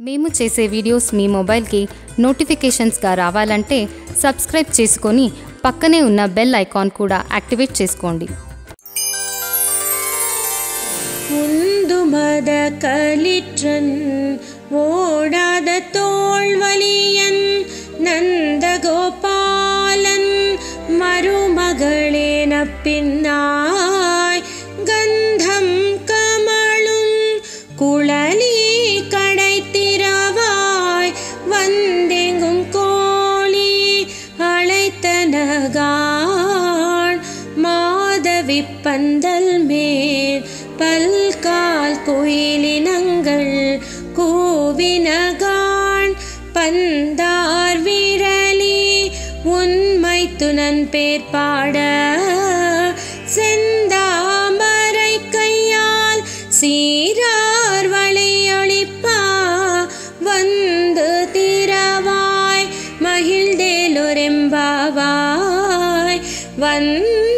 మేము చేసే వీడియోస్ మీ మొబైల్కి నోటిఫికేషన్స్గా రావాలంటే సబ్స్క్రైబ్ చేసుకొని పక్కనే ఉన్న బెల్ ఐకాన్ కూడా యాక్టివేట్ చేసుకోండి. உந்து மத கலிற்றன் ஓடாத தோள்வலியன் நந்தகோபாலன் மருமகளேன பின்னாய் கந்தம் கமழும் குழலி கடைத்திரவாய் வந்தெங்கும் கோழி அழைத்தனகான் மாதவி பந்தல் மேல் பல்கால் கோயிலினங்கள் கூவினகான் பந்தார் விரலி உண்மை துணன் பேர் பாட செந்தாமரை கையால் சீரார் வளையொளிப்பா வந்து திரவாய் மகிழ்ந்தேலொரெம்பாவாய்